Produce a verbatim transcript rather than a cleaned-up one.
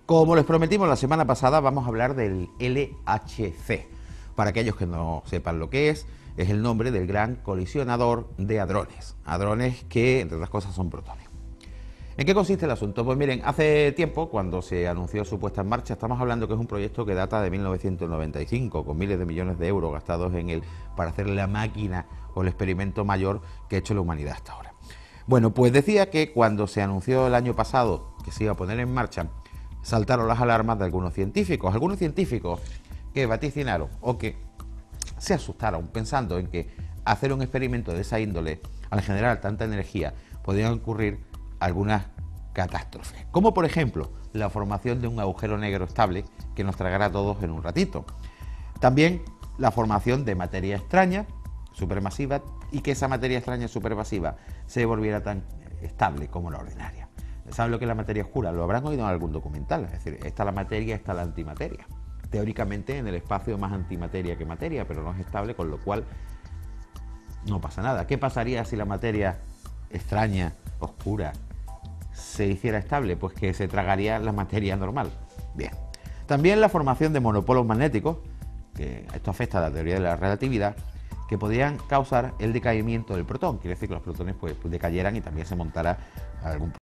Como les prometimos la semana pasada, vamos a hablar del L H C. Para aquellos que no sepan lo que es, es el nombre del Gran Colisionador de Hadrones. Hadrones que, entre otras cosas, son protones. ¿En qué consiste el asunto? Pues miren, hace tiempo, cuando se anunció su puesta en marcha, estamos hablando que es un proyecto que data de mil novecientos noventa y cinco, con miles de millones de euros gastados en él para hacer la máquina o el experimento mayor que ha hecho la humanidad hasta ahora. Bueno, pues decía que cuando se anunció el año pasado que se iba a poner en marcha, saltaron las alarmas de algunos científicos, algunos científicos que vaticinaron o que se asustaron pensando en que hacer un experimento de esa índole, al generar tanta energía, podían ocurrir algunas catástrofes, como por ejemplo la formación de un agujero negro estable que nos tragará a todos en un ratito. También la formación de materia extraña, supermasiva, y que esa materia extraña supermasiva se volviera tan estable como la ordinaria. ¿Saben lo que es la materia oscura? Lo habrán oído en algún documental, es decir, está la materia, está la antimateria. Teóricamente en el espacio más antimateria que materia, pero no es estable, con lo cual no pasa nada. ¿Qué pasaría si la materia extraña, oscura, se hiciera estable? Pues que se tragaría la materia normal. Bien. También la formación de monopolos magnéticos, que esto afecta a la teoría de la relatividad, que podrían causar el decaimiento del protón, quiere decir que los protones pues, pues decayeran y también se montara algún